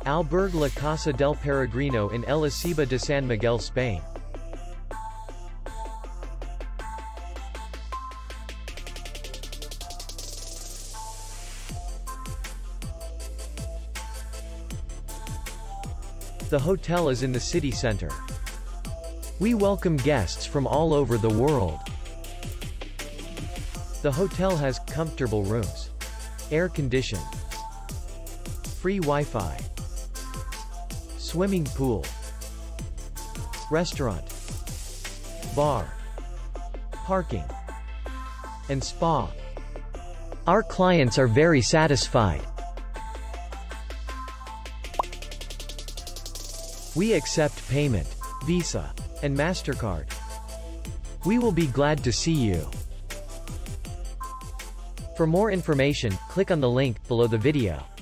Albergue La Casa del Peregrino in El Acebo de San Miguel, Spain. The hotel is in the city center. We welcome guests from all over the world. The hotel has comfortable rooms, air-conditioned, free Wi-Fi, swimming pool, restaurant, bar, parking, and spa. Our clients are very satisfied. We accept payment, Visa, and MasterCard. We will be glad to see you. For more information, click on the link below the video.